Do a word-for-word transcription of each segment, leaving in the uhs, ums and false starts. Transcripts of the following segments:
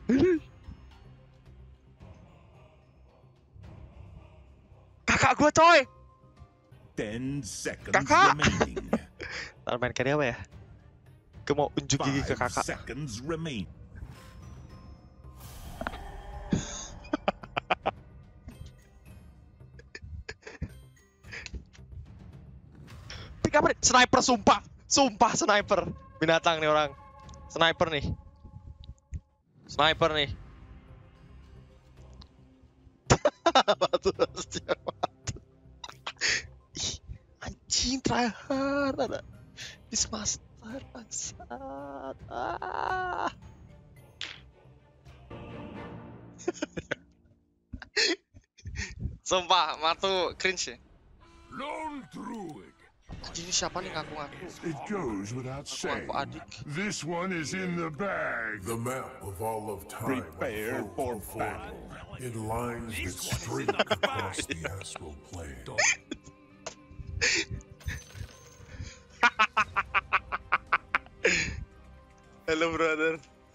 Kakak gua coy. Ten seconds Kakak. remaining. Ntar mainkannya apa ya? Gue mau unjuk gigi ke Five kakak. seconds remain. Tiga menit. Sniper sumpah. Sumpah sniper. Binatang nih orang. Sniper nih. Sniper nih. Matu, matu. Ih, anjing tryhard ada. Dismaster bangsat. Ah. Sumpah, Matu cringe ya. Lone Druid. Anjing ini siapa nih ngaku-ngaku? It goes without saying. Ngaku adik. This one is in the bag. The map of all of time. Prepare for battle. It lines that streak across the astral plane. Hello brother.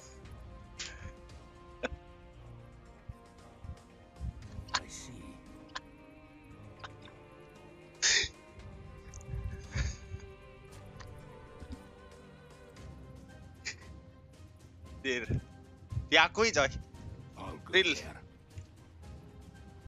I see. Dir. Diakui coy. I'll go Real. there.